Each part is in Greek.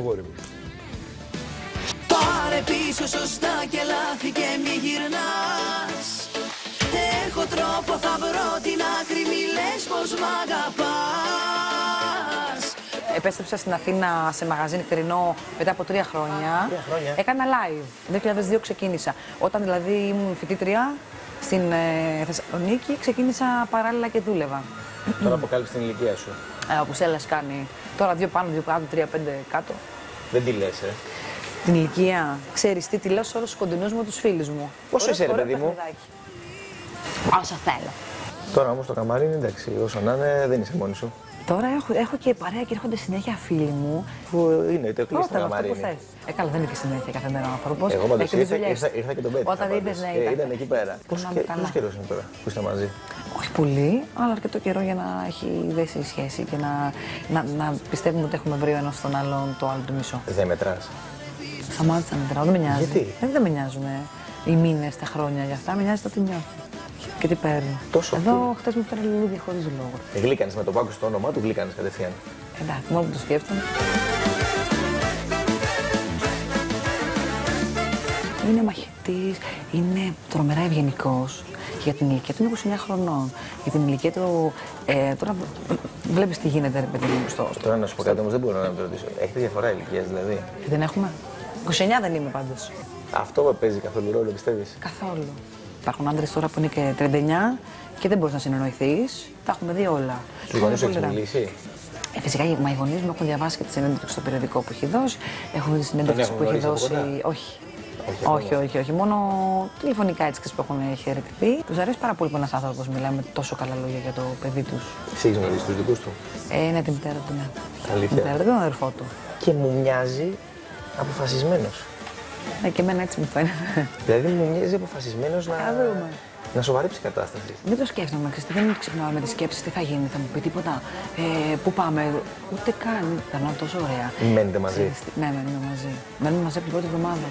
αγόρι μου. Πάρε πίσω σωστά και λάθη και μη γυρνάς. Έχω τρόπο, θα βρω την άκρη, μη λες πως μ' αγαπάς. Επέστρεψα στην Αθήνα σε μαγαζί νυχτερινό μετά από 3 χρόνια. 3 χρόνια. Έκανα live. Το 2002 ξεκίνησα. Όταν δηλαδή ήμουν φοιτήτρια στην Θεσσαλονίκη, ξεκίνησα παράλληλα και δούλευα. Τώρα αποκάλυψε την ηλικία σου. Όπως έλας κάνει. Τώρα 2 πάνω, 2 κάτω, 3, 5 κάτω. Δεν τη λες, Την ηλικία, ξέρεις τι, τη λέω σε όλους τους κοντινούς μου, τους φίλους μου. Πόσο είσαι, ρε παιδί μου? Όσο θέλω. Τώρα όμως το καμάρι, εντάξει, όσο να είναι, δεν είσαι μόνη σου. Τώρα έχω και παρέα και έρχονται συνέχεια φίλοι μου. Που είναι, το κλείσει το καμάρι. Καλά, δεν είναι και συνέχεια κάθε μέρα ο άνθρωπος. Εγώ πάντως ήρθα και τον πέτυχα. Όταν είπες, ναι, ήταν εκεί πέρα. Πόσο καιρός είναι τώρα που είστε μαζί? Όχι πολύ, αλλά αρκετό καιρό για να έχει δέσει η σχέση και να πιστεύουμε ότι έχουμε βρει ο ένας τον άλλον το άλλο το μισό. Δεν μετράς? Σταμάτησα να μετράω, δεν με νοιάζει. Γιατί? Δεν με νοιάζουν οι μήνες, τα χρόνια για αυτά, με νοιάζει το τι νιώθω. Και τι παίρνω. Τόσο εδώ χτες μου φέρε λουλούδι χωρίς λόγο. Γλύκανες με το που άκουσες το όνομά του, γλύκανες κατευθείαν. Εντάξει, μόνο που το σκέφτομαι. Είναι μαχητής, είναι τρομερά ευγενικός. Για την ηλικία του είναι 29 χρονών. Για την ηλικία του. Τώρα βλέπεις τι γίνεται, ρε παιδί μου, στο. Τώρα να σου πω κάτι όμως, δεν μπορώ να με ρωτήσω. Έχετε διαφορά ηλικίας δηλαδή? Δεν έχουμε. 29 δεν είμαι πάντως. Αυτό παίζει καθόλου ρόλο, πιστεύεις? Καθόλου. Υπάρχουν άντρες τώρα που είναι και 39 και δεν μπορείς να συνεννοηθείς. Τα έχουμε δει όλα. Οι γονείς σου έχεις μιλήσει? Φυσικά, οι γονείς μου έχουν διαβάσει και τη συνέντευξη στο περιοδικό που έχει δώσει. Έχουν δει τη συνέντευξη που έχει δώσει. Όχι. Όχι. Μόνο τηλεφωνικά έτσι που έχουν χαιρετηθεί. Τους αρέσει πάρα πολύ που ένας άνθρωπος μιλάει με τόσο καλά λόγια για το παιδί τους. Εσύ έχεις γνωρίσει τους δικούς του? Ναι, την μητέρα του, ναι. Αλήθεια? Την μητέρα του, τον αδερφό του. Και μου μοιάζει αποφασισμένος. Ναι, και εμένα έτσι μου φαίνεται. Δηλαδή μου μοιάζει αποφασισμένος να σοβαρέψει η κατάσταση. Δεν το σκέφτομαι, ξέρετε, δεν ξυπνάω με τις σκέψεις τι θα γίνει, θα μου πει τίποτα. Πού πάμε, ούτε καν. Περνάω τόσο ωραία. Μένετε μαζί? Ναι, μένουμε μαζί. Μένουμε μαζί από την πρώτη εβδομάδα.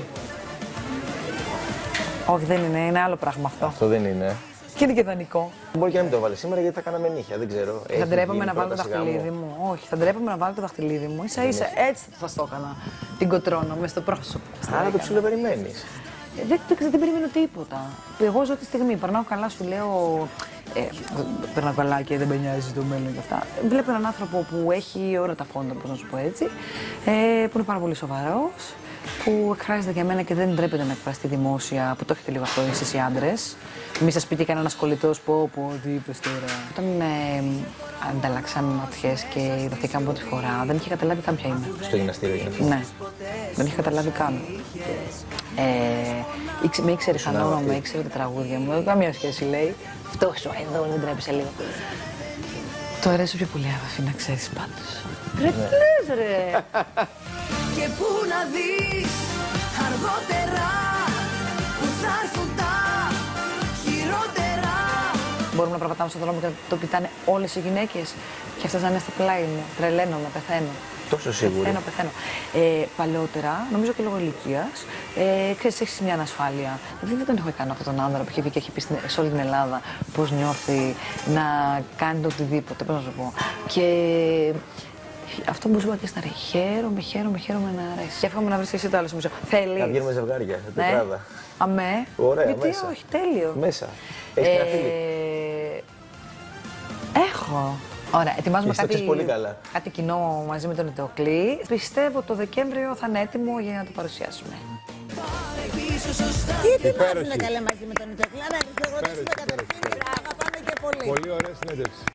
Όχι, δεν είναι, είναι άλλο πράγμα αυτό. Αυτό δεν είναι. Και είναι και ιδανικό. Μπορεί και να μην το βάλει σήμερα γιατί θα κάναμε νύχια, δεν ξέρω. Θα ντρέπαμε να βάλω το δαχτυλίδι μου. Όχι, θα ντρέπαμε να βάλω το δαχτυλίδι μου. Ίσα ίσα έτσι θα το έκανα. Την κοτρώνω μες στο πρόσωπο. Άρα το ψιλοπεριμένεις. Δεν περιμένω τίποτα. Εγώ ζω τη στιγμή. Περνάω καλά, σου λέω. Περνάω καλά και δεν με νοιάζει το μέλλον και αυτά. Βλέπω έναν άνθρωπο που έχει όλα τα φόντα, πώς να σου πω έτσι. Που είναι πάρα πολύ σοβαρός. Που εκφράζεται για μένα και δεν ντρέπεται να εκφραστεί δημόσια, που το έχετε λίγο αυτό εσείς οι άντρες. Μη σας πει και κανένας κολλητός πω, τι είπες τώρα. Όταν ανταλλάξαμε ματιές και ειδωθήκαμε πρώτη φορά, δεν είχε καταλάβει καν ποια είμαι. Στο γυμναστήριο είναι αυτό? Ναι, δεν είχε καταλάβει καν. Με ήξερε σαν όνομα, ήξερε τα τραγούδια μου. Καμία σχέση λέει. Αυτό σου εδώ, δεν τρέπεσαι λίγο. Το αρέσει πιο πολύ Άβαφη, να ξέρεις πάντως. Ρε τι λες ρε! Και πού να δεις αργότερα που θα έρθουν τα χειρότερα. Μπορούμε να περπατάμε στον δρόμο και να το κοιτάνε όλες οι γυναίκες και αυτές να είναι στο πλάι μου. Τρελαίνομαι, πεθαίνω. Τόσο σίγουρη? Πεθαίνω. Παλαιότερα, νομίζω και λόγω ηλικίας, ξέρεις, έχεις μια ανασφάλεια. Δηλαδή δεν τον έχω κάνει αυτόν τον άνδρα που έχει βγει και έχει πει σε όλη την Ελλάδα πώς νιώθει να κάνει το οτιδήποτε, πώς να σου πω. Και αυτό που ζω και στα ρε. Χαίρομαι να αρέσει. Και εύχομαι να βρεις εσύ το άλλο μισό. Θέλεις? Να βγαίνουμε ζευγάρια, σε τετράδα. Αμέ. Ωραία, γιατί μέσα. Όχι, τέλειο. Μέσα. Έχεις ένα φίλι? Έχω. Ωραία, ετοιμάζουμε κάτι κοινό μαζί με τον Ιτωκλή. Πιστεύω το Δεκέμβριο θα είναι έτοιμο για να το παρουσιάσουμε. Τι ετοιμάζουμε καλέ μαζί με τον Ιτωκλή? Να έρθει εγώ να αγαπάμε και πολύ. Πολύ ωραία συνέντευξη.